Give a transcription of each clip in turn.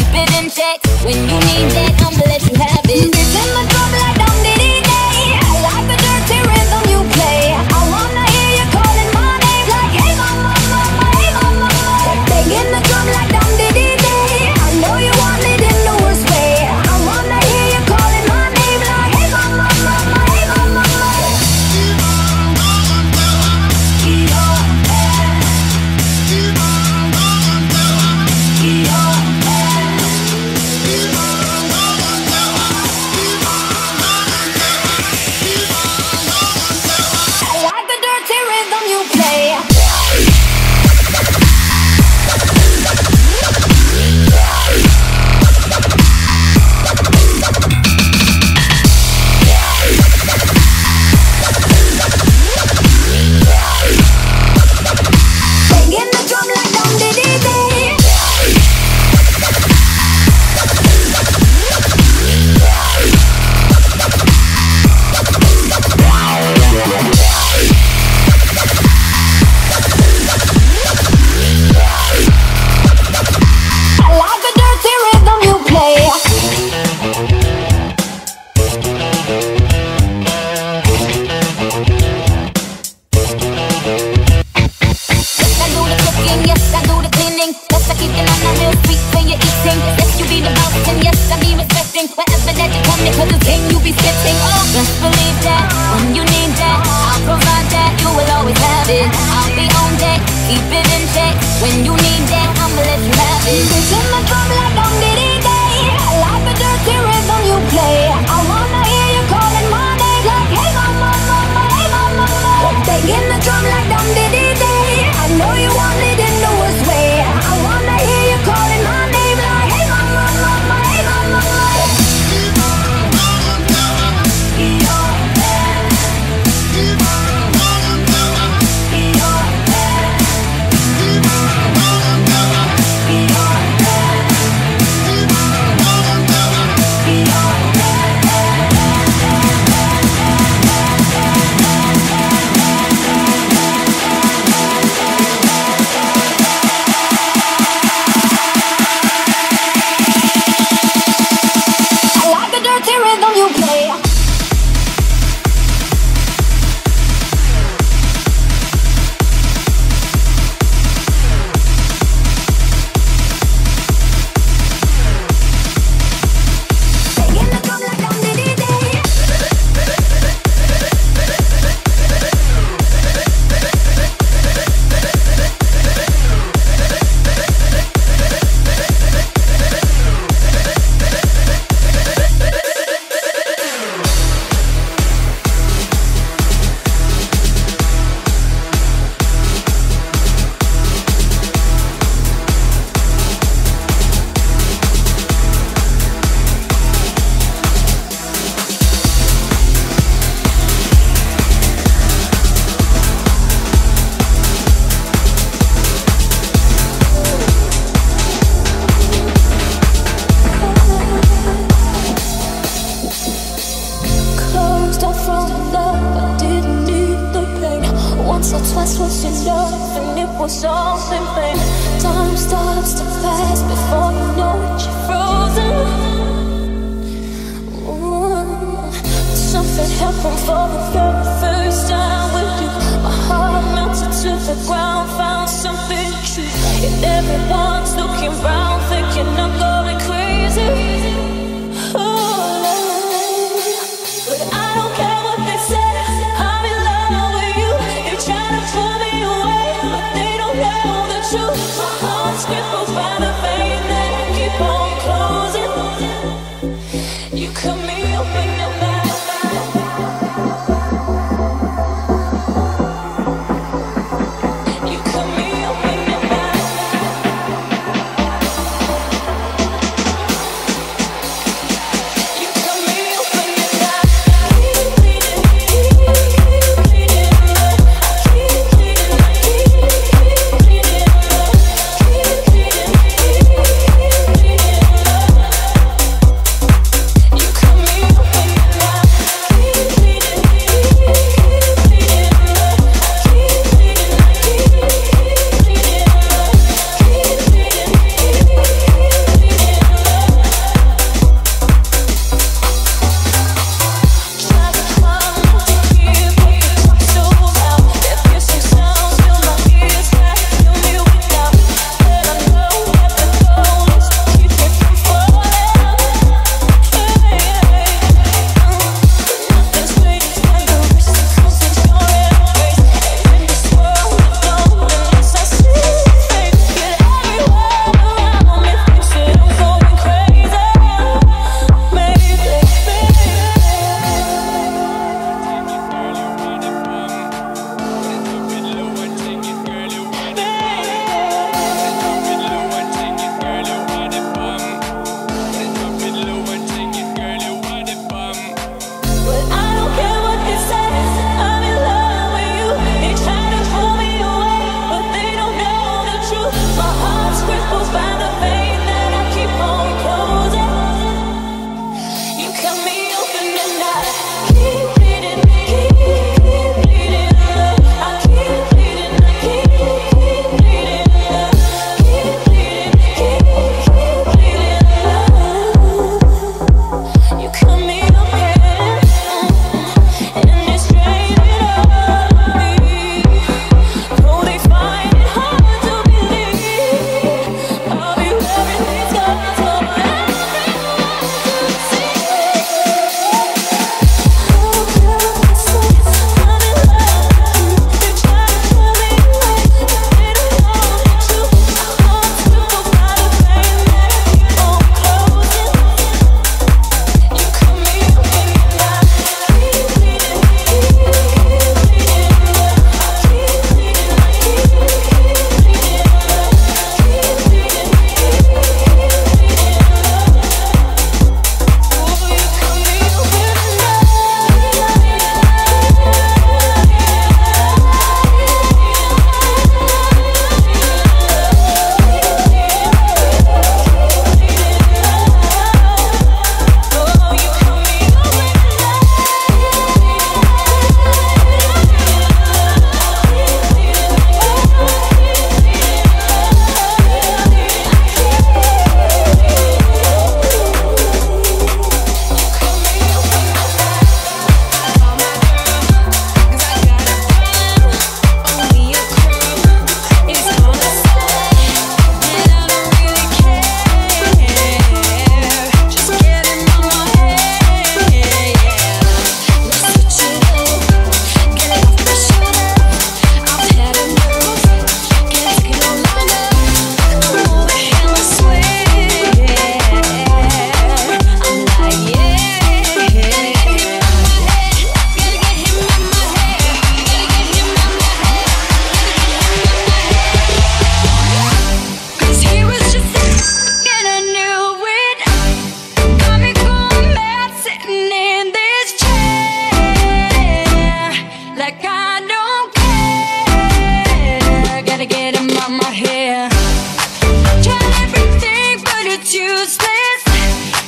keep it in check. When you need that, I'ma let you have it. This in my drum like dum diddy day. I like the dirty rhythm you play. I wanna hear you calling my name like hey mama, mama, hey mama. Banging the drum like dum diddy day. I know you want it in the worst way. I wanna hear you calling my name like hey mama, mama, hey mama.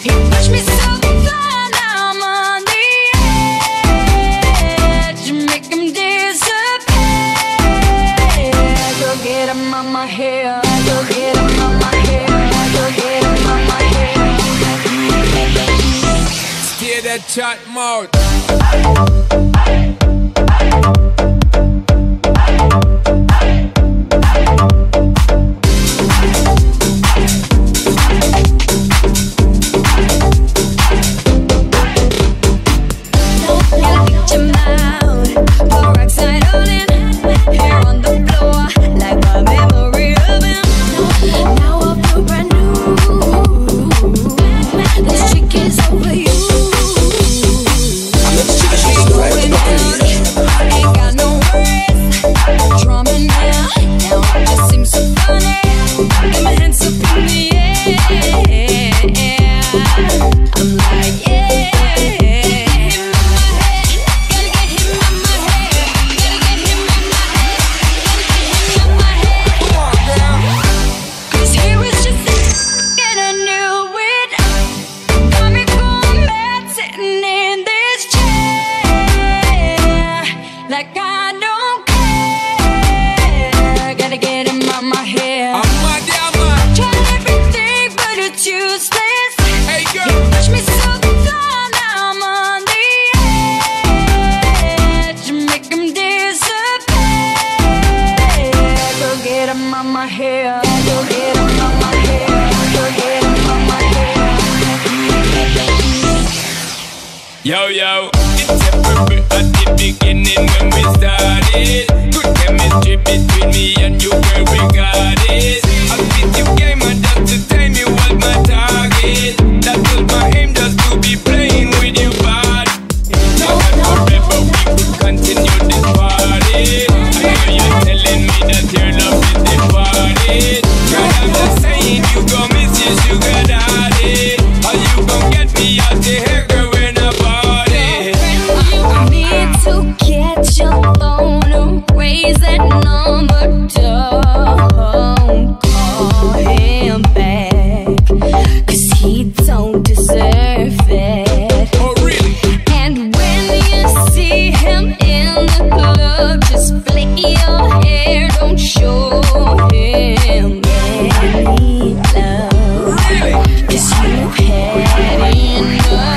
He pushed me so far, now I'm on the edge. Make him disappear. Go get him on my hair. Go get him on my hair. Go get him on my hair. Steer that chat mode. Yo, yo, it's a perfect at the beginning when we started. Good chemistry between me and you, girl, we got it. I beat you game and just to time you was my target. That was my aim, just to be playing with you, body. Now that forever we could continue this party. I know you're telling me that your love is departed. Girl, I'm just saying you gon' miss your sugar daddy. Or you gon' get me out the hair, girl, when I to catch your phone or raise that number, don't call him back, 'cause he don't deserve it. Oh, really? And when you see him in the club, just flick your hair, don't show him any love. Really? 'Cause you had enough.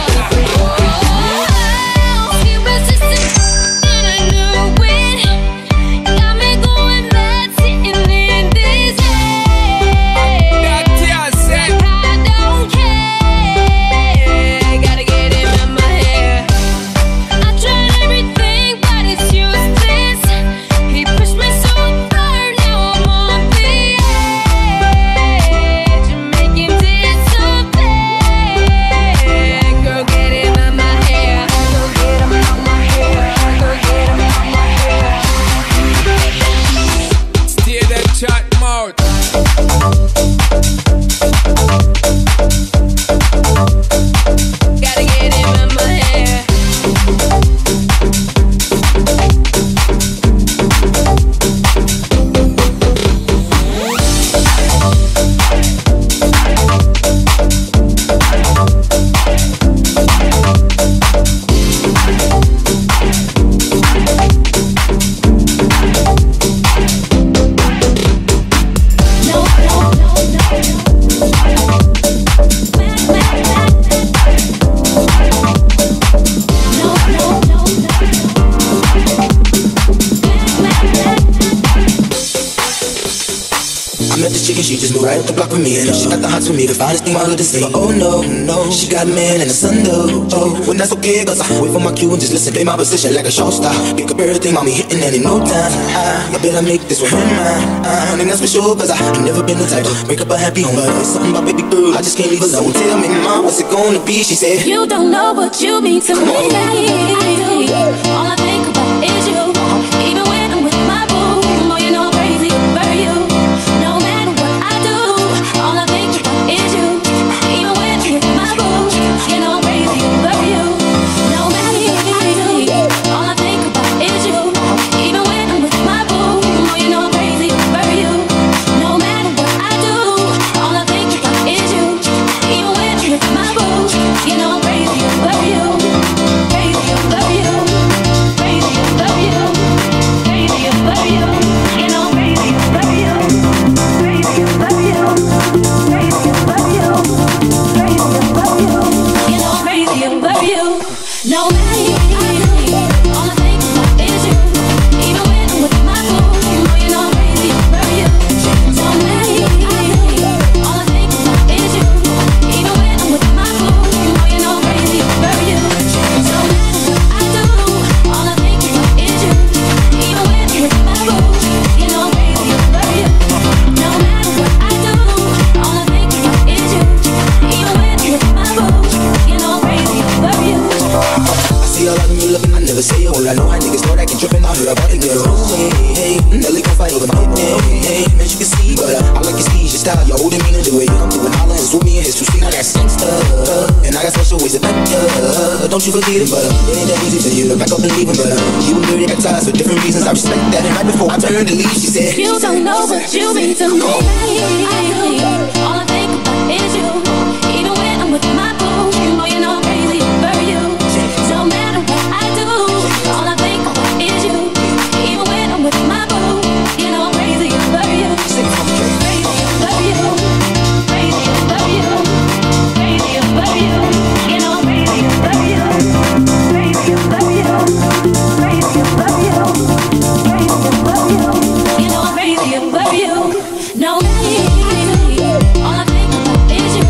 She just moved right up the block with me, and she got the hots for me, the finest thing my hood to say. But oh no, no, she got a man and a son though. Oh, when that's okay, cause I wait for my cue and just listen, play my position like a show star. Pick up everything, mommy hitting and in no time. I better make this with her mine. And that's for sure, cause I've never been the type to break up a happy home. But it's something about baby girl, I just can't leave alone. Tell me, mom, what's it gonna be? She said, you don't know what you mean to me. All I think about is you. Even when I'm with my boo, oh, you know I'm crazy over you. No matter what I do, all I think about is you. Even when I'm with my boo, you know I'm crazy over you. No matter what I do, all I think about is you. Even when I'm with my boo, oh, you know I'm crazy over you. No matter what I do, all I think about is you. Even when I'm with my that's gangsta. And I got special ways to thank ya. Don't you forget it, but it ain't that easy for you to back up and leave him. But you and Dirty got ties for different reasons. I respect that. And right before I turned to leave, she said, You don't know what you mean to me. All I think about is you. Even when I'm with my boo, you know I'm crazy over you. No matter what I do, all I think about is you. Even when I'm with my boo, you know I'm crazy over you. Crazy over you. Crazy over you. Crazy over you. You know I'm crazy over you. Crazy over you. Crazy over you. Crazy over you. You know I'm crazy over you. No, all I think about is you.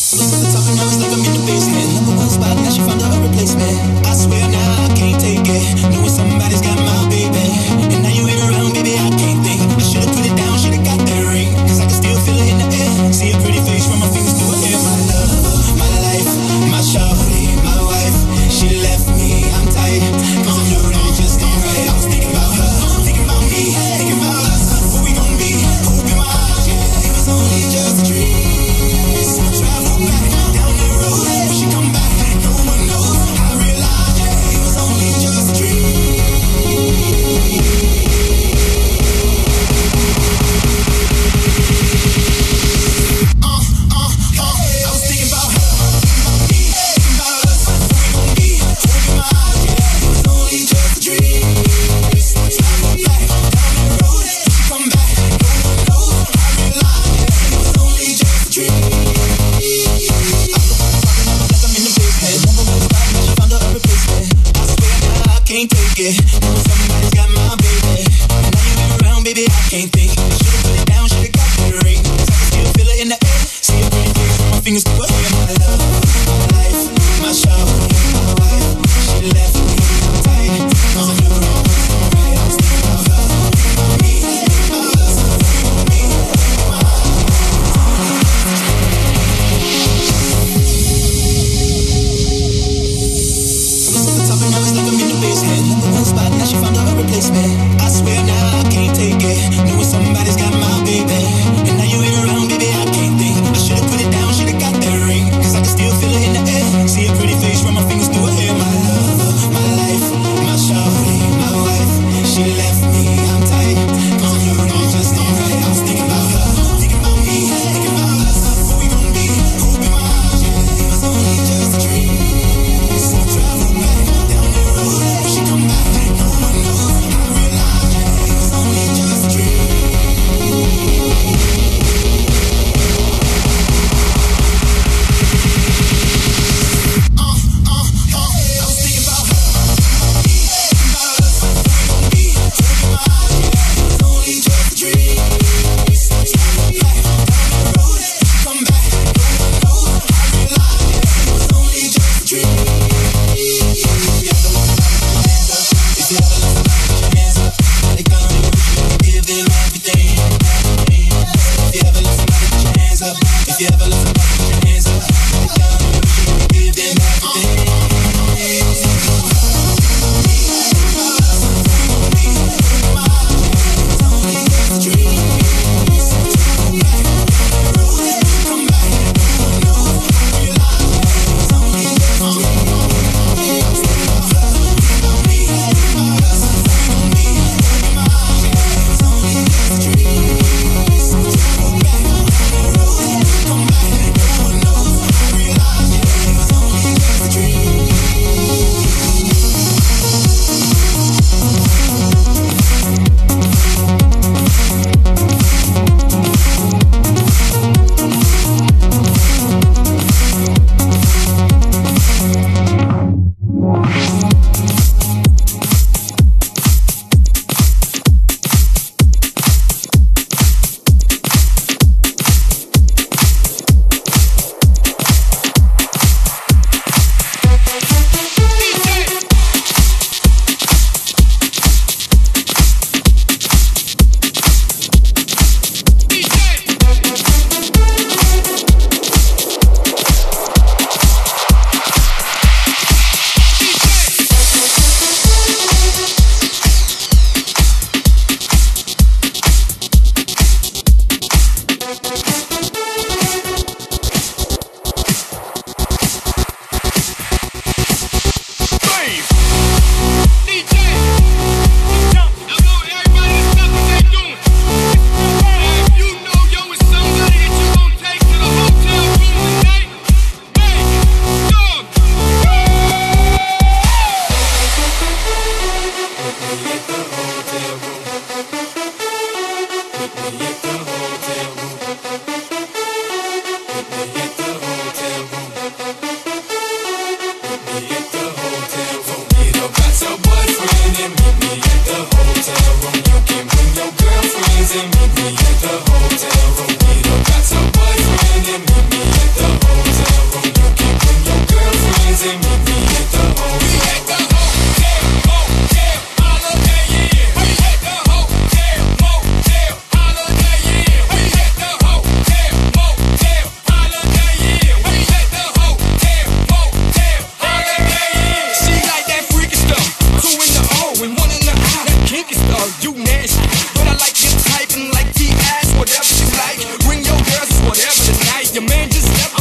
Was at the top and now it's like I'm in the basement. Number one spot, now she found a replacement. I swear now I can't take it. Knowing somebody's got my baby. And now you ain't around, baby, I can't think. I should've put it down, should've got that ring. Cause I can still feel it in the air. See a pretty face from my fingers to her hair. My love, my life, my shawty, my wife. She left me, I'm tight. Cause I knew that it just ain't right. I was thinking about her, thinking about me, thinking about us. What we gon' be? Hope in my eyes, yeah. It was only just a dream. So I travel back down the road. When she come back, no one knows. I realized, yeah, it was only just a dream. I was thinking about her, thinking about me, thinking about us. What we gon' be? Hope in my eyes, yeah. It was only just a dream. So I travel back down the road. When she come back, no one knows. I realized, yeah, it was only just a dream. Like I'm in the basement. Number one spot, now she found a replacement. I swear now I can't take it. Knowing somebody's got my baby. And now you ain't around, baby, I can't think. Should've put it down, should've got that ring. Cause I can still feel it in the air. See a pretty face from my fingers to her hair. My love, my life, my shawty, my wife. She left me, I'm tight. Cause I knew that it wasn't right. I was thinking about her, thinking about me, thinking about us. What we gon' be? Hope in my eyes. Was at the top and now it's like I'm in the basement. Number one spot, now she found a replacement. I swear now I can't take it. Knowing somebody's got my baby. And now you ain't around, baby, I can't think. I should've put it down, should've got that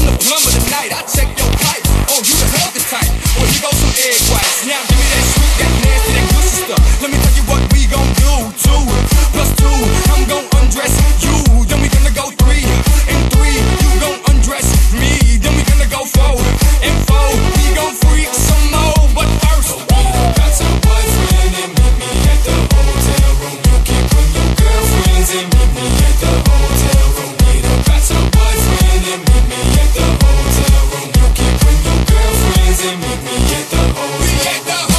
the plum of the night. I check your pipe. Oh, you the healthy type. Well, here goes some egg whites. Now give me that sweet, that nasty, that gushy stuff. Let me tell you what we gon' do. 2 plus 2, I'm gon' undress you. Then we gonna go 3 and 3. You gon' undress me. Then we gonna go 4 and 4. We gon' freak some more, but first got your boyfriend and meet me at the hotel room. You can bring your girlfriends and meet me at the hotel room. You got your boyfriend and meet me at the hotel room. You can bring your girlfriends and meet me at the hotel room.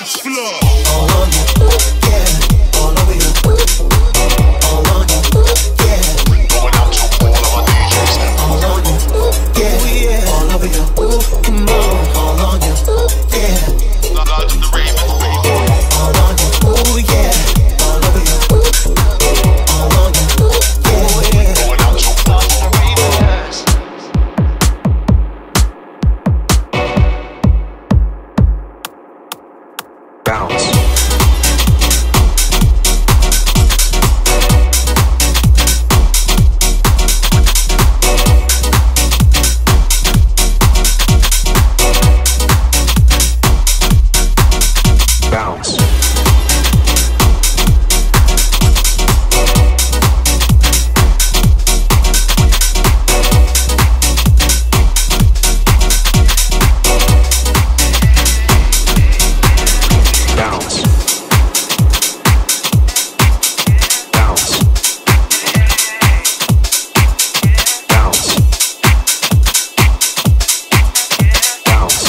dance floor. All on you, yeah, all over you. All on you, yeah. Going out to all of my DJs now. All on you, yeah, all over you. Come on, all on you, yeah. Lord of the Ravens, baby. All on you, yeah, all over you. All on you, yeah. Going out to all of the Ravens. Bounce. Bounce. Bounce. Bounce. Bounce. Bounce.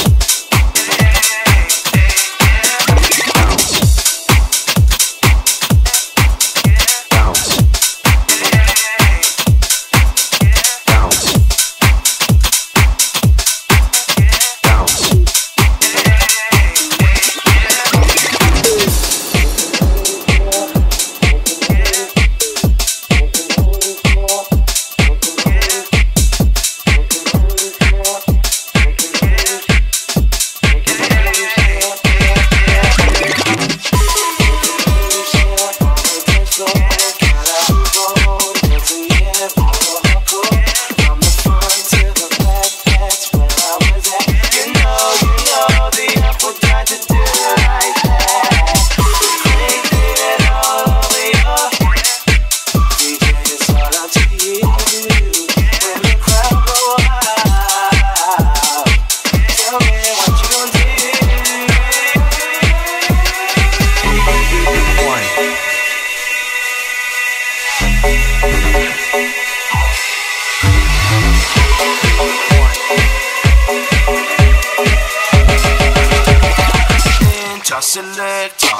Selector.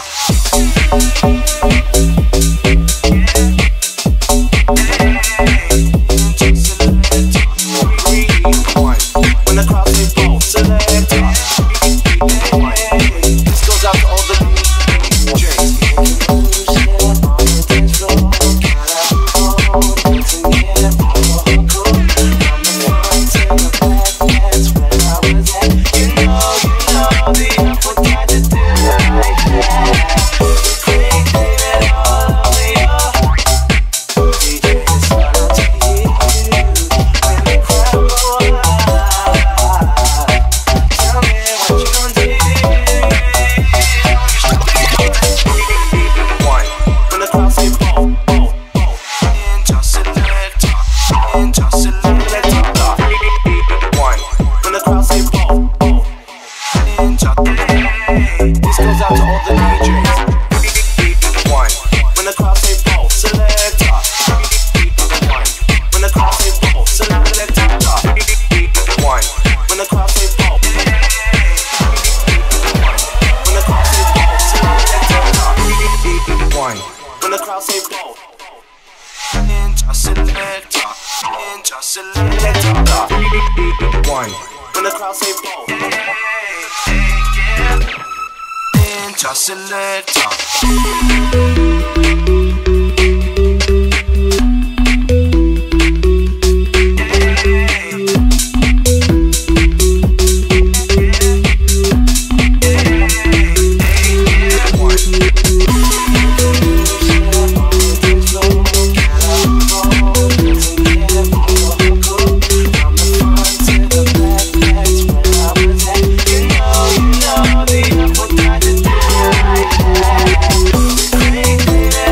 When the crowd say ball, selector. This goes out to all the DJs. This goes out to all the DJs. One. When the crowd say ball, selector. One. When the crowd say ball, selector. One. When the crowd say ball. When the crowd say ball, selector. One. When the crowd say ball. Selector. Selector. One. When the crowd say ball. Selector. You know the apple got to do right.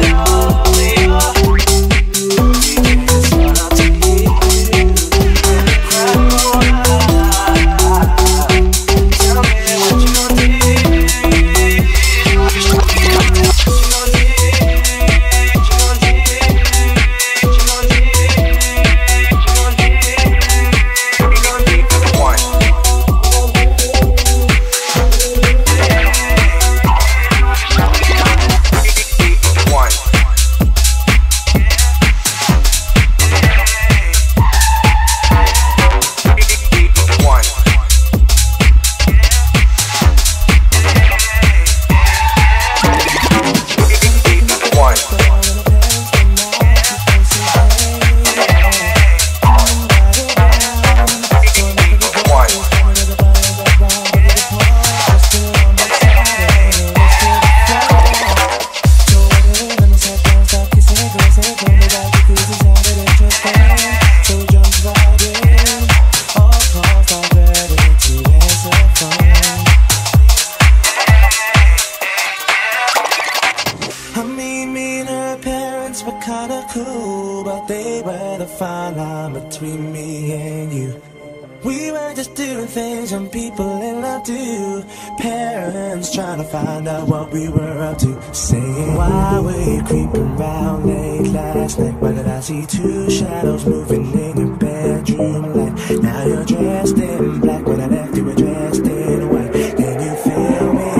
I mean, me and her parents were kinda cool, but they were the fine line between me and you. We were just doing things young people in love do. Parents trying to find out what we were up to. Saying, why were you creeping round late last night? Why did I see two shadows moving in your bedroom light? Now you're dressed in black. When I left you were dressed in white. Can you feel me?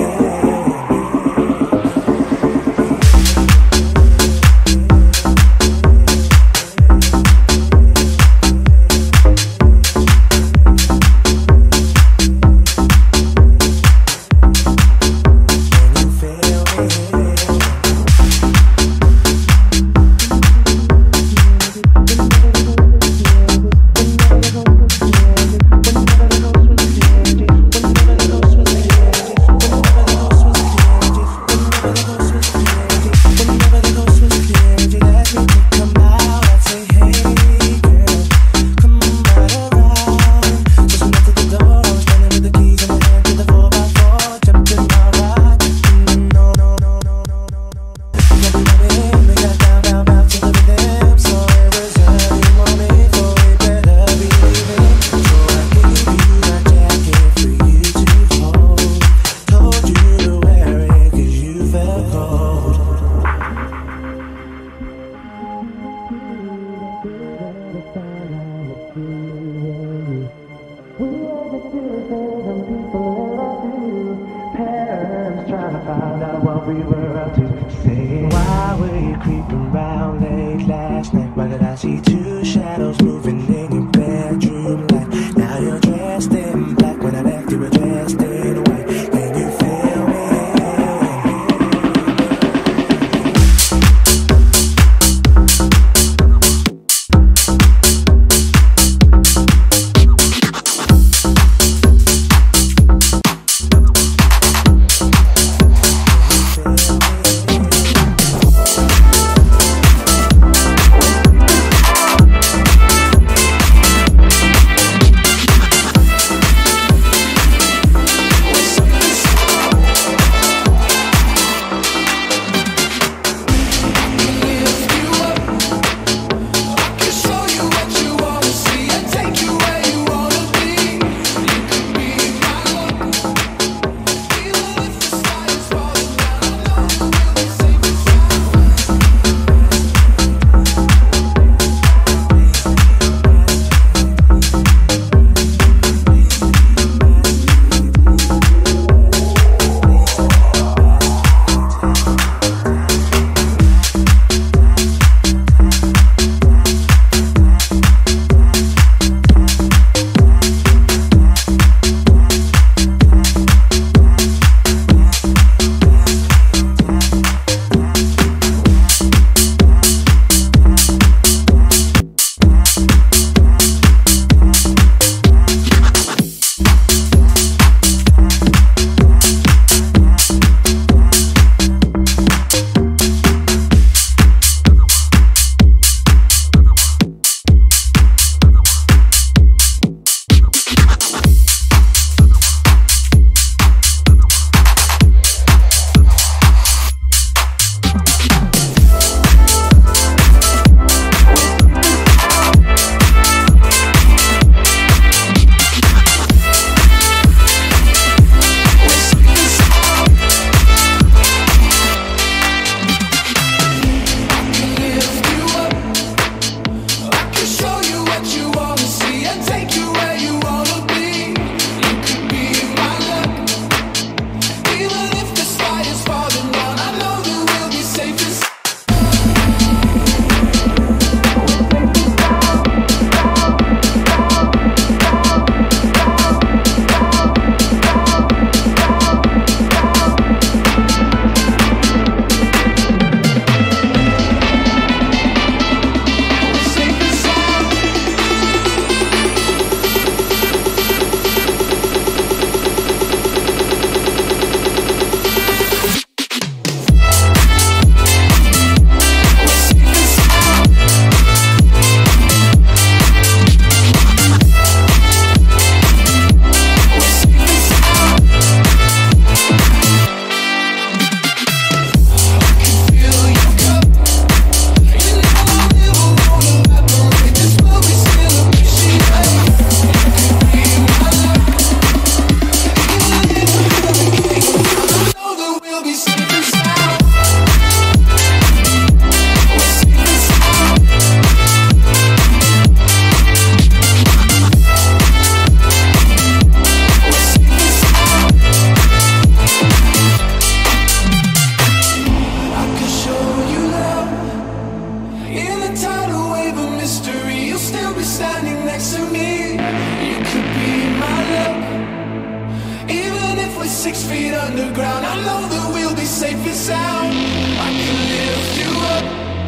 and sound. I can lift you up.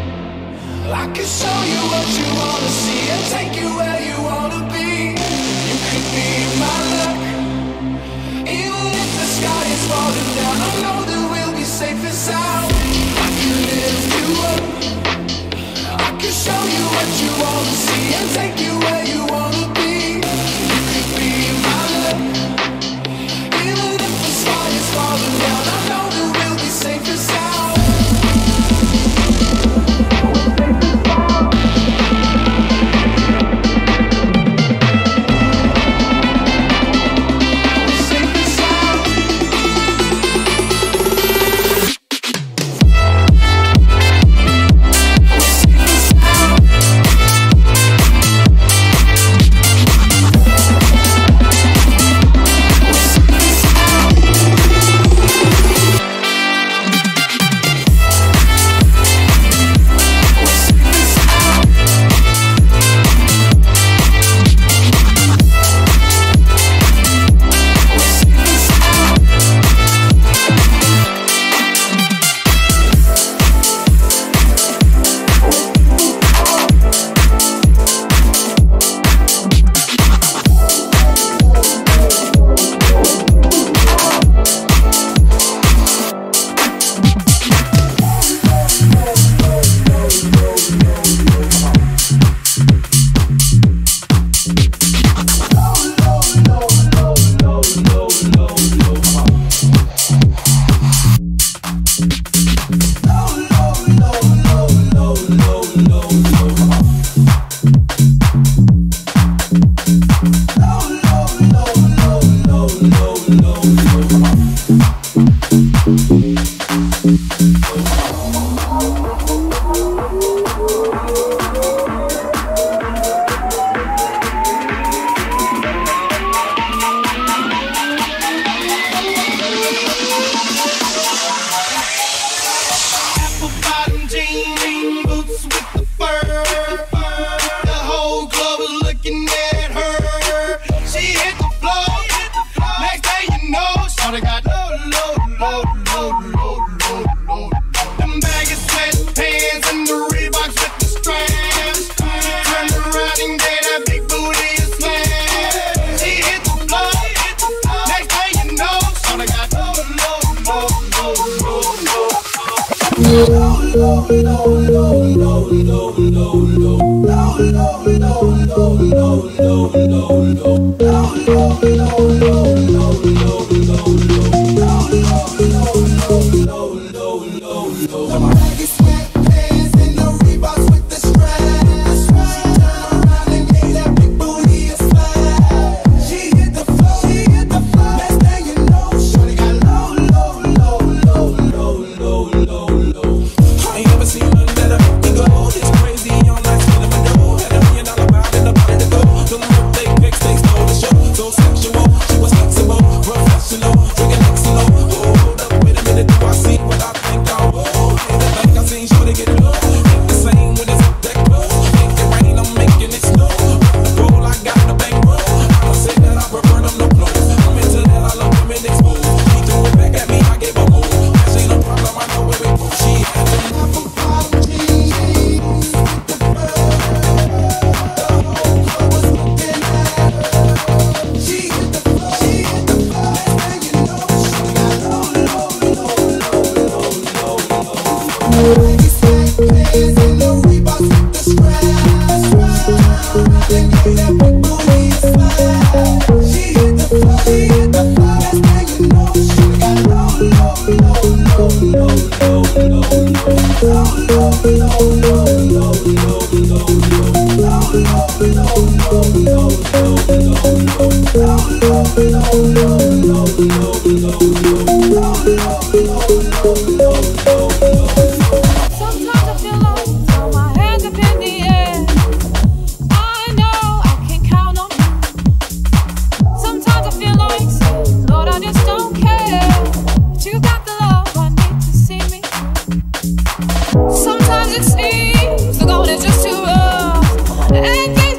I can show you what you wanna see and take you where you wanna be. You could be my luck. Even if the sky is falling down, I know that we'll be safe and sound. I can lift you up. I can show you what you wanna see and take you where you wanna be. You could be my luck. Even if the sky is falling down, I know that we'll be safe and sound.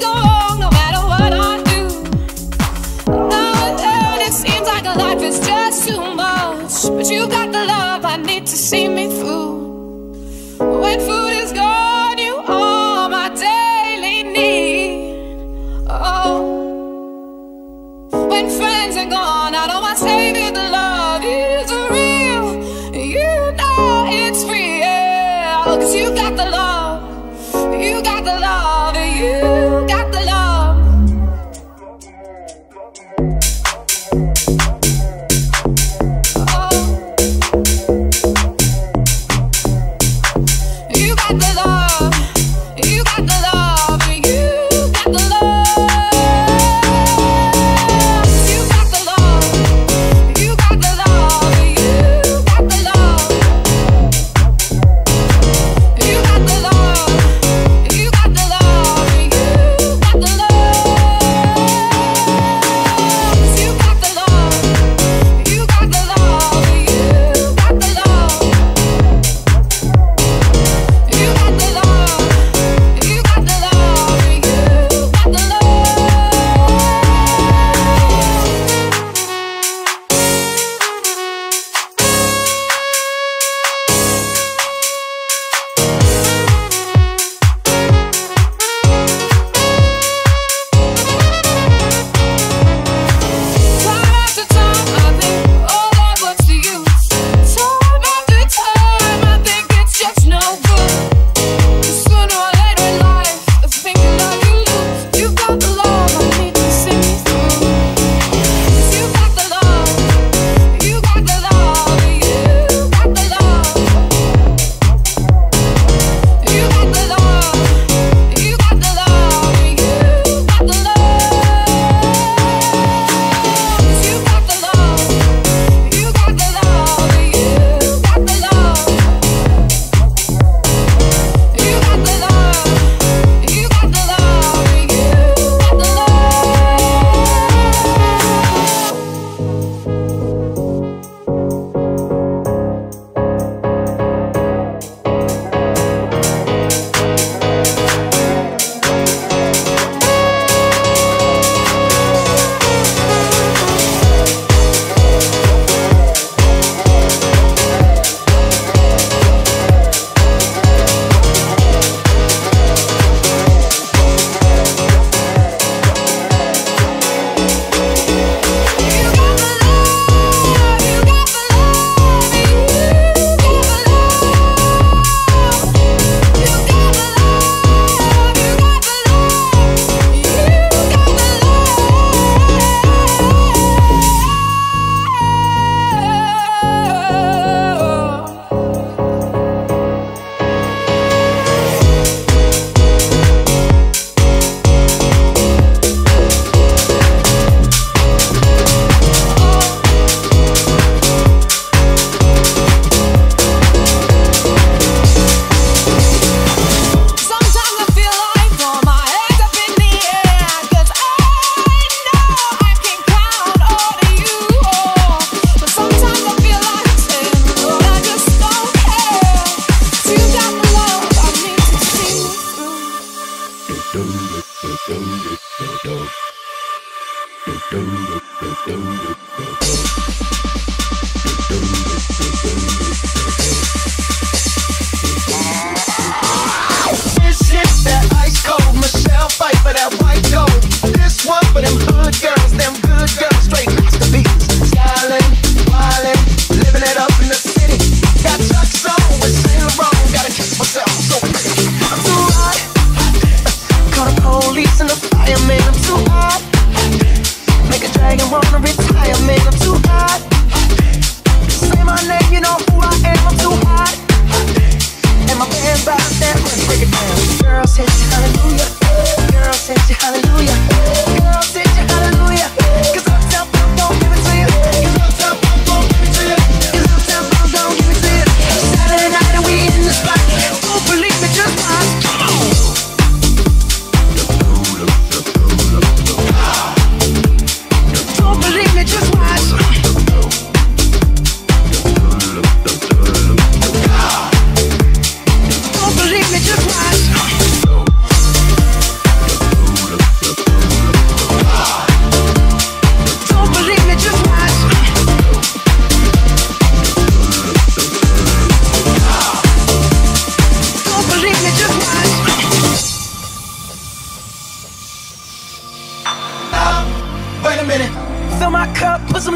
Life is just see me through. When food is gone, you are my daily need. Oh, when friends are gone, I know my savior, the love is real. You know it's real, 'cause you got the love, you got the love, you got the love. Oh, you got the love, you got the love, you got the love. You got the love, you got the love, you got the love. You got the love.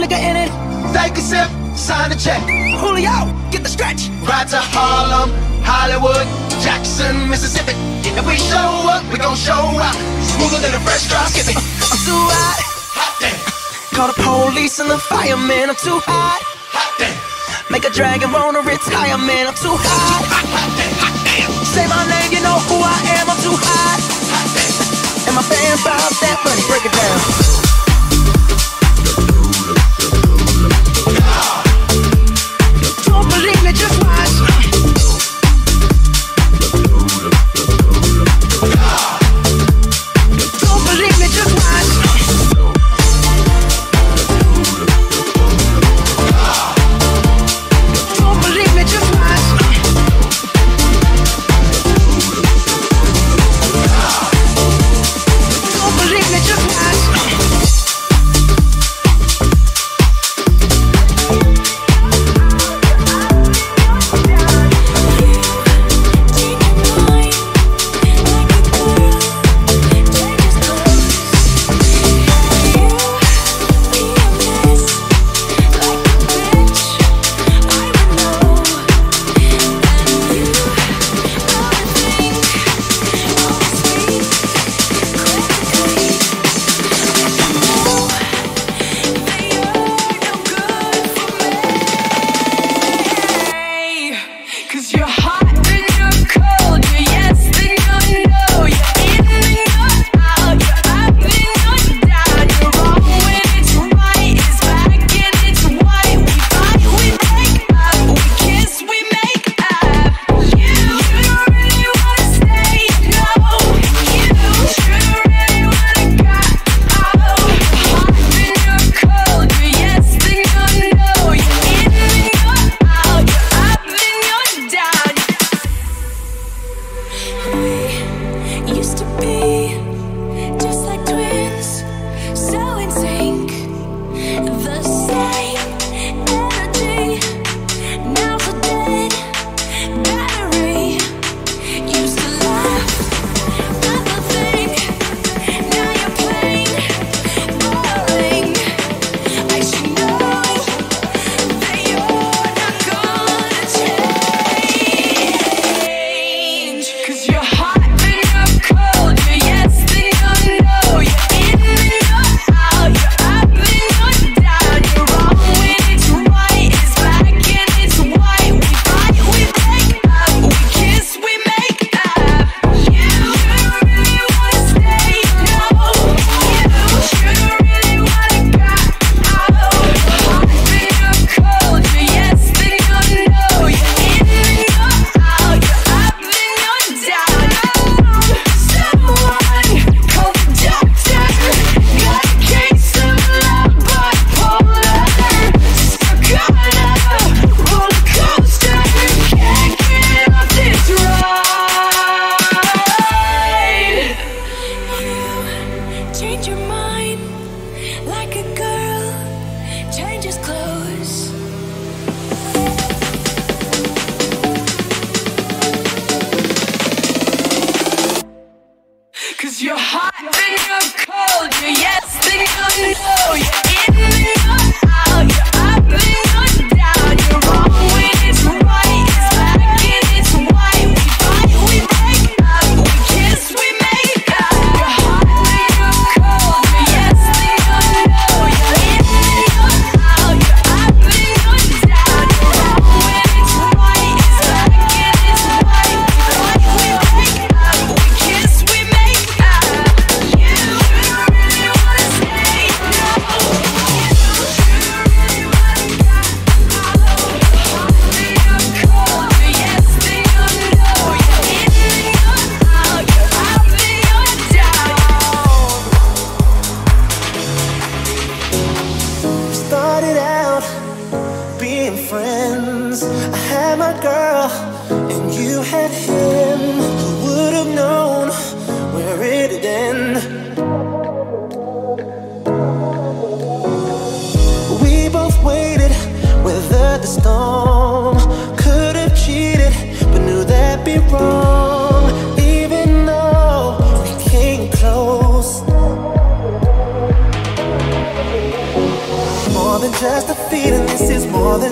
nigga in it. Take a sip, sign the check. Julio, get the stretch. Ride to Harlem, Hollywood, Jackson, Mississippi. If we show up, we gon' show out. Smoother than a fresh drop skipping. I'm too hot. Hot damn. Call the police and the fireman. I'm too hot. Hot damn. Make a dragon wanna retire, man. I'm too hot. Hot damn. Hot damn. Say my name, you know who I am. I'm too hot. Hot damn. And my band bout that money. Break it down. Don't believe me, just watch. Don't believe me, just watch. Don't believe me, just watch. Don't believe me, just watch.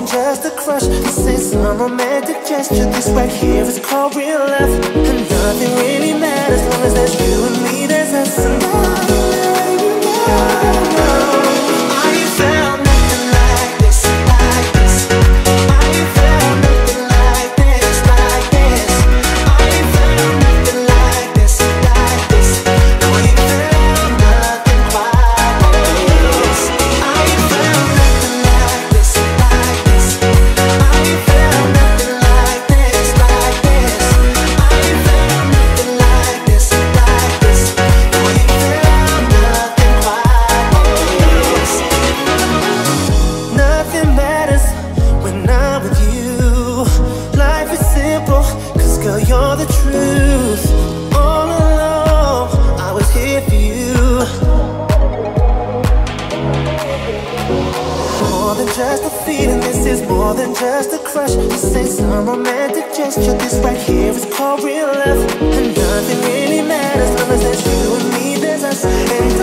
than just a crush. This ain't some romantic gesture. This right here is called real love. And nothing really matters as long as there's you and me. There's us and I ain't found nothing like this, like this. I ain't found nothing like this, like this. I ain't found nothing like this, like this. No, I ain't found nothing quite like this. I ain't found nothing like this, like this. I ain't found nothing like this, like this. I ain't found nothing like this, like this. No, I ain't found nothing quite like this. Nothing matters when I'm with you. Life is simple, 'cause girl, you're the truth. All along, I was here for you. More than just a feeling, this is more than just a crush. This ain't some romantic gesture. This right here is called real love. And nothing really matters as long as there's you and me. There's us and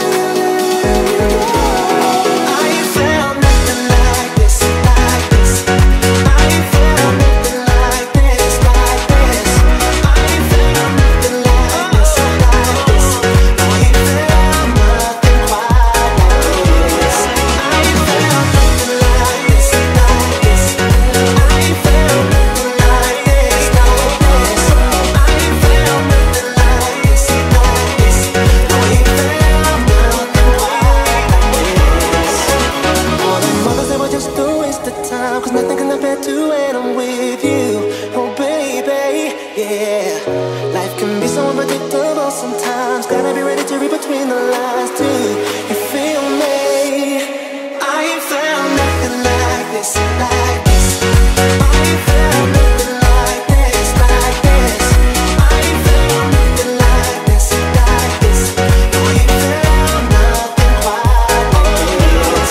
I ain't found nothing like this, like this. I ain't found nothing like this, like this. I ain't found nothing like this, like this. No, I ain't found nothing quite like this. I ain't found nothing like this, like this. I ain't found nothing like this, like this. I ain't found nothing like this, like this. No, I ain't found nothing quite like this. All the mothers, they were just a waste of time, 'cause nothing can compare to when I'm with you. Oh baby, yeah. Life can be so unpredictable sometimes. Gotta be ready to read between the lines too. You feel me? I ain't found nothing like this, like this. I ain't found nothing like this, like this. I ain't found nothing like this, like this. No, I ain't found nothing quite like this.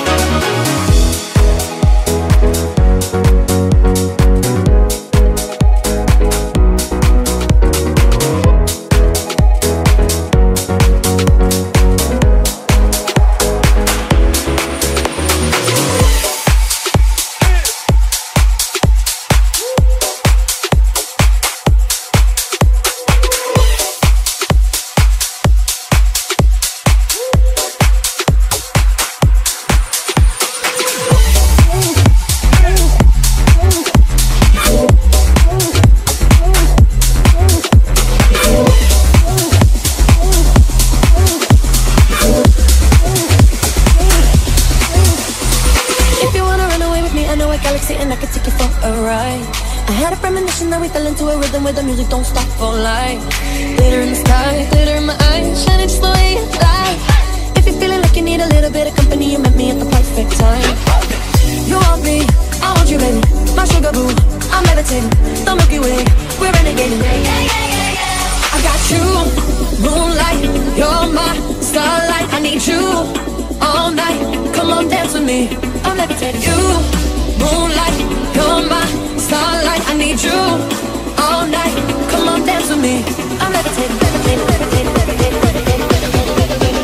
If you wanna run away with me, I know a galaxy and I can take you for a ride. I had a premonition that we fell into a rhythm where the music don't stop for life. Glitter in the sky, glitter in my eyes, shining just the way you like. If you're feeling like you need a little bit of company, you met me at the perfect time. You want me, I want you, baby. My sugar boo, I'm levitating. The Milky Way, we're renegading. I got you, moonlight, you're my starlight. I need you all night. Come on, dance with me. I'm levitating. You, moonlight, you're my starlight. I need you all night. Come on, dance with me. I'm levitating, levitating, levitating, levitating, levitating, levitating,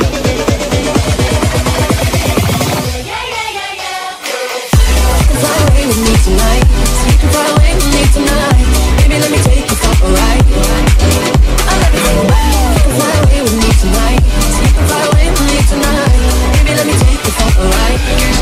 fly away with me tonight. You can fly away with me tonight. Baby, let me take you for a ride. I'm levitating. You can fly away with me tonight. You can fly away with me tonight. Baby, let me take you for a ride.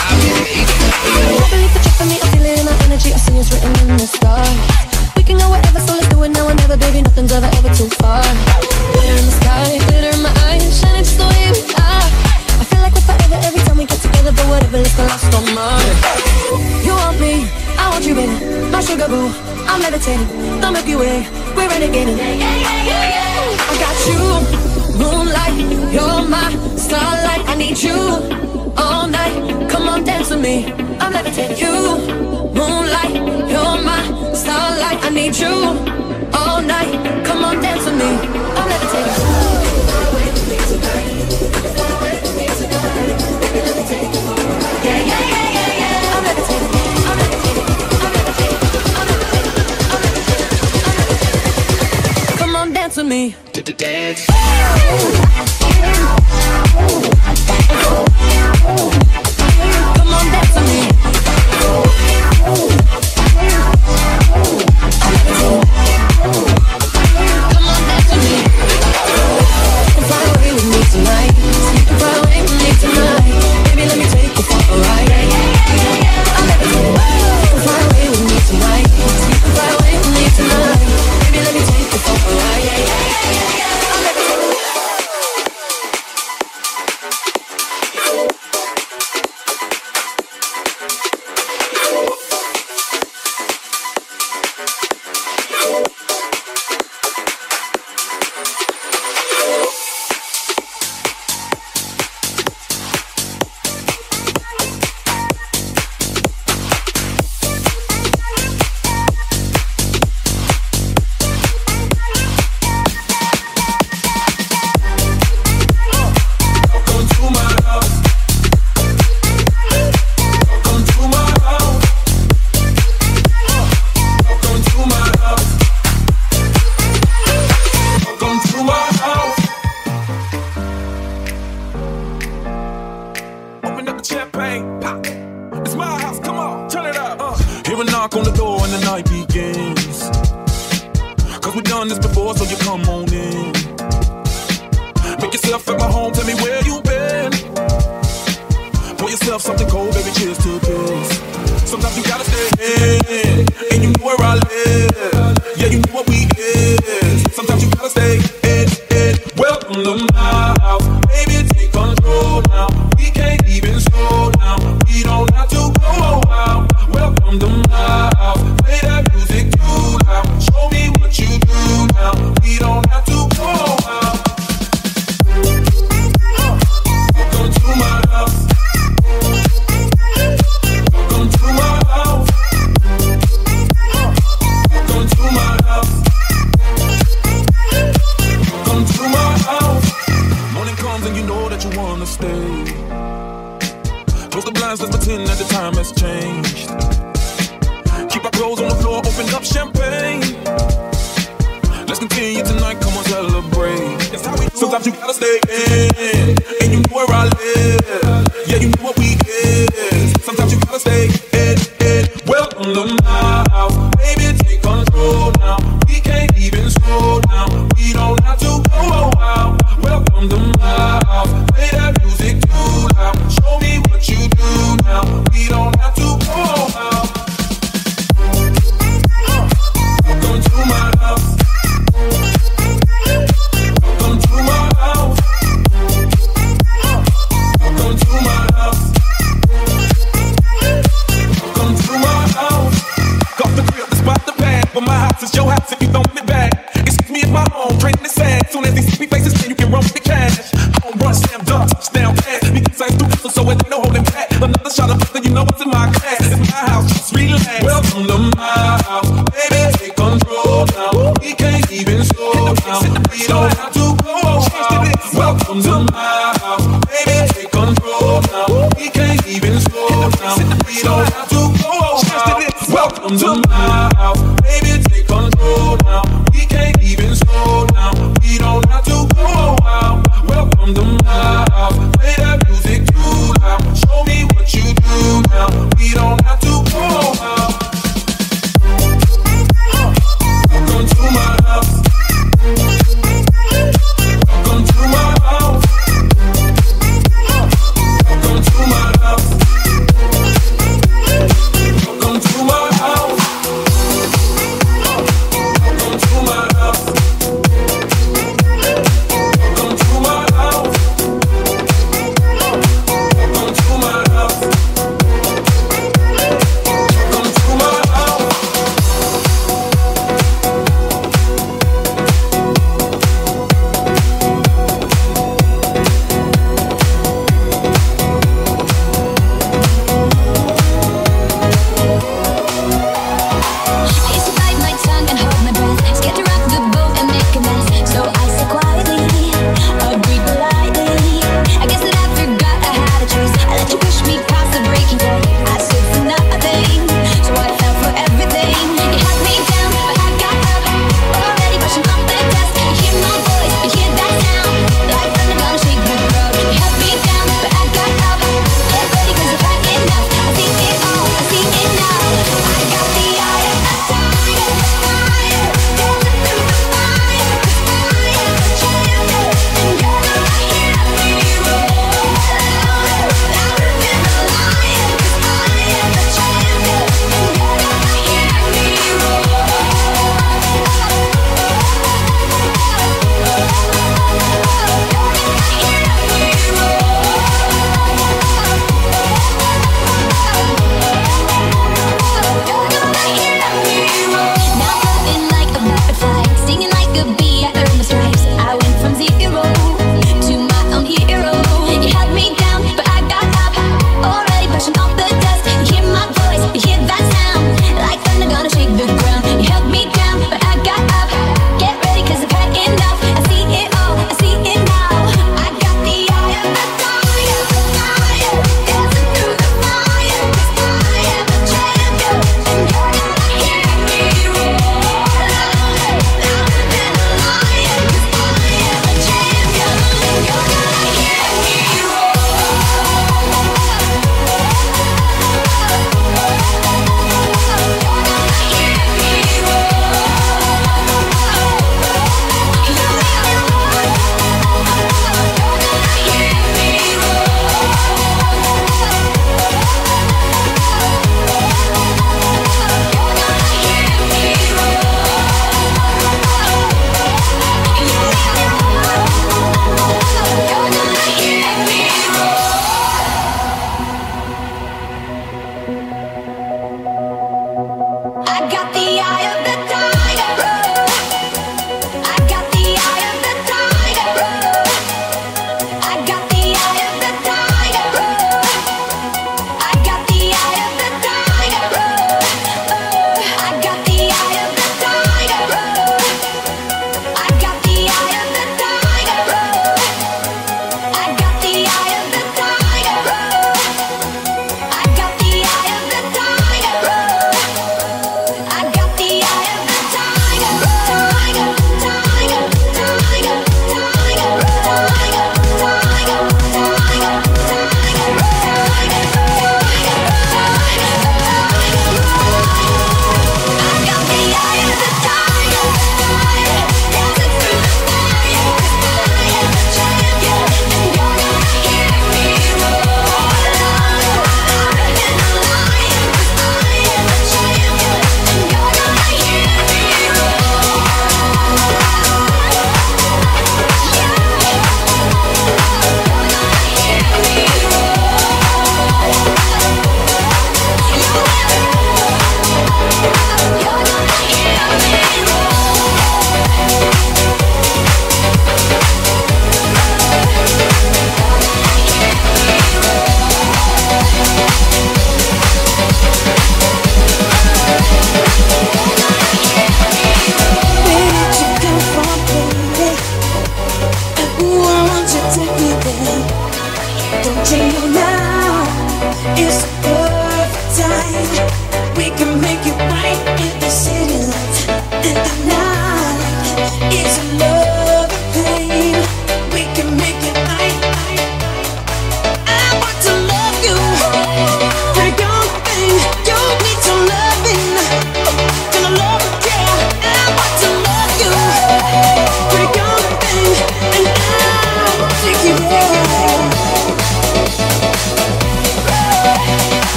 I believe that you for me. I feel it in my energy. I see it's written in the stars. We can go wherever, so let's do it now or never, baby. Nothing's ever too far. Glitter in the sky, glitter in my eyes, shining just the way we are. I feel like we're forever every time we get together, but whatever, let's go lost on mine. You want me, I want you, baby. My sugar boo, I'm levitating. The Milky Way, we're renegading. I got you, moonlight, you're my starlight. I need you all night. Come on, dance with me. I'm levitating. You, moonlight, you're my starlight. I need you all night. Come on, dance with me. I'm levitating. Yeah, yeah, yeah, yeah, yeah. I'm levitating. I'm levitating. I'm levitating. I'm levitating. I'm levitating. Come on, dance with me. Dance. Come on, dance with me. night begins. Cause we've done this before, so you come on in. Make yourself at my home, tell me where you been. Pour yourself something cold, baby, cheers to this. Sometimes you gotta stay in, and you know where I live. Yeah, you know what we is. Sometimes you gotta stay in. Welcome to my house, baby, take control now. We can't even slow down, we don't have to go out. Welcome to my house, play that music too loud. Show me what you do now, we don't have to go out. Welcome to my house. Welcome to my house. Welcome to my house. Welcome to my house. Morning comes and you know that you wanna stay. Close the blinds, let's pretend that the time has changed. Keep our clothes on the floor, open up champagne. Let's continue tonight, come on, celebrate. That's how we do. Sometimes you gotta stay in, and you know where I live. Yeah, you know what we is. Sometimes you gotta stay in. Welcome to my house, baby, take control now. We can't even slow down, we don't have to go out. Welcome to my house, play that music too loud. Show me what you do now, we don't have to go out. Welcome to my house. Welcome to my house. Welcome to my house. Welcome to my house. Off the crib, the spot, the pad. But my house is your house if you throw me back. It's me at my home, draining the sand. Soon as these sweet faces, then you can run with the cash. I don't run, slam dunk, touchdown pass. Because I do this, so it ain't no holding back. Another shot of then you know what's in my glass. It's my house, just relax. Welcome to my house, baby, take control now. We can't even slow down, we don't have to go out. Welcome to my house, baby, take control now. We can't even slow down, we don't have to go out. Welcome to my house, baby, take control now. We can't even slow down, we don't have to go out. Welcome to my house, play that music too loud. Show me what you do now, we don't have to go out. Welcome to my house. Welcome to my house. Welcome to my house. Welcome to my house.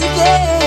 day.